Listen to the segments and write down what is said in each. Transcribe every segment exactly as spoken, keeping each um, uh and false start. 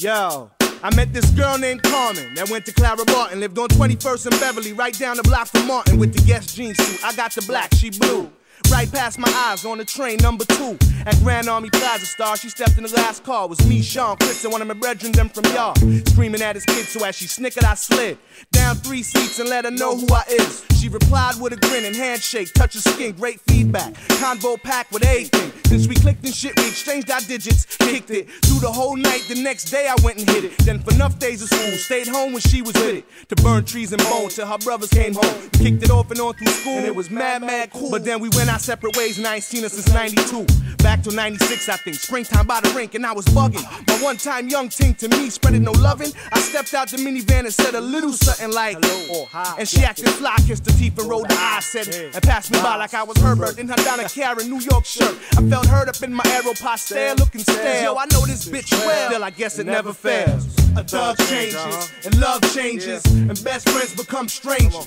Yo, I met this girl named Carmen that went to Clara Barton, lived on twenty-first and Beverly, right down the block from Martin with the Guess jean suit. I got the black, she blue. Right past my eyes on the train number two at Grand Army Plaza Star. She stepped in the last car. It was me, Sean, Chris, and one of my brethren, them from y'all, screaming at his kid. So as she snickered, I slid down three seats and let her know who I is. She replied with a grin and handshake, touch her skin, great feedback, convo packed with everything. Since we clicked and shit, we exchanged our digits, kicked it through the whole night. The next day I went and hit it. Then for enough days of school, stayed home when she was with it, to burn trees and bone till her brothers came home. We kicked it off and on through school, and it was mad, mad cool. But then we went our separate ways, and I ain't seen her since ninety-two. Back to ninety-six, I think. Springtime by the rink, and I was bugging. My one-time young ting to me spreading no loving. I stepped out the minivan and said a little something like, hello, or hi. And she acted fly, kissed her teeth and rolled her eyes, said, and passed me by like I was Herbert in her Donna Karan New York shirt. I felt hurt up in my Aeropostale, looking stale. Yo, I know this bitch well, still I guess it never fails. A thug changes, and love changes, and best friends become strangers.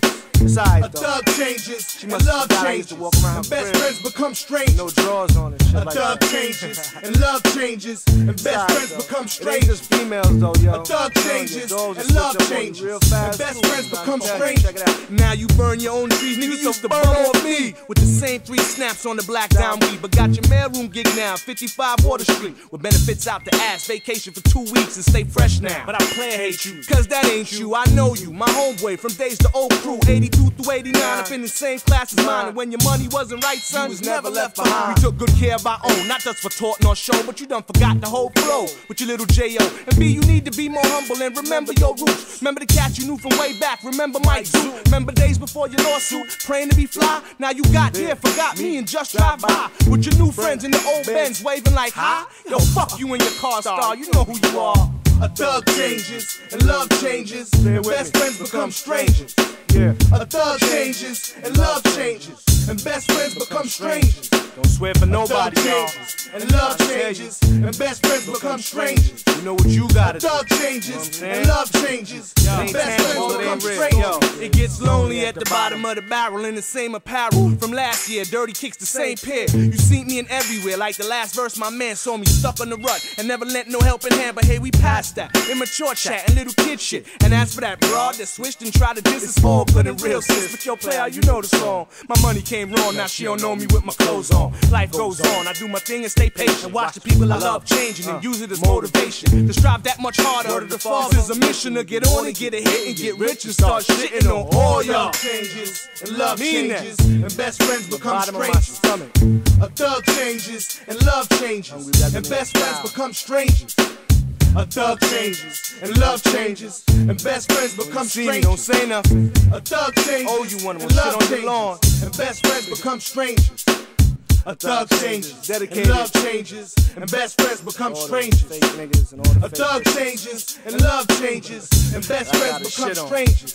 A thug changes, and love changes, and best friends become strangers. No drawers on it. A thug changes, and love changes, and best friends become strangers. Females though, yo. A thug changes, and love changes, and best friends become strangers. Now you burn your own trees, nigga used to burn on me with the same three snaps on the black down weed. But got your mailroom gig now, fifty-five Water Street, with benefits out the ass, vacation for two weeks and stay fresh now. But I plain hate you, cause that ain't you. I know you, my homeboy from days to old crew, eighty-two through eighty-nine, up in the same class as mine. And when your money wasn't right, son, you was never left behind. We took good care of our own, not just for taught nor show, but you done forgot the whole flow with your little J O. And B, you need to be more humble and remember your roots. Remember the cat you knew from way back, remember Mike Zoo. Remember days before your lawsuit, praying to be fly. Now you got here, forgot me, and just drive by with your new friends in the old Benz, waving like, hi. Yo, fuck you and your car star, you know who you are. A thug changes, and love changes, and best friends become strangers. Yeah. A thug changes, and love changes, and best friends become strangers. Don't swear for nobody, y'all. And love changes, and best friends become strangers. You know what you gotta do. A thug changes, and love changes, and best friends become strangers. It gets lonely at the bottom of the barrel in the same apparel from last year. Dirty kicks the same pair. You see me in everywhere, like the last verse my man saw me stuck on the rut and never lent no helping hand. But hey, we passed that. Immature chat and little kid shit. And as for that broad that switched and tried to diss, it's all good and real sis. But yo, player, you know the song. My money came wrong, now she don't know me with my clothes on. Life goes on, I do my thing and stay patient. Watch the people I love changing and use it as motivation to strive that much harder. This is a mission to get on and get a hit and get rich and start shitting on all y'all. Changes and love changes and best friends become strangers. A thug changes and love changes and best friends become strangers. A thug changes, and love changes, and best friends become strangers. Don't say nothing. A thug changes, oh, you want and love changes, and best friends become strangers. A thug changes, and love changes, and best friends become strangers. A thug changes, and love changes, and best friends become strangers.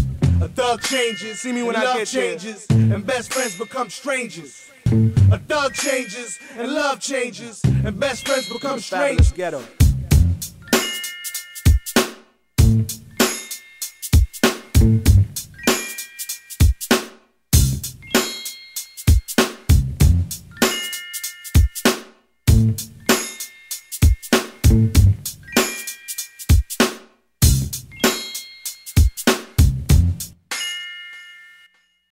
A thug changes, see me when I get changes, and best friends become strangers. A thug changes, and love changes, and best friends become strangers.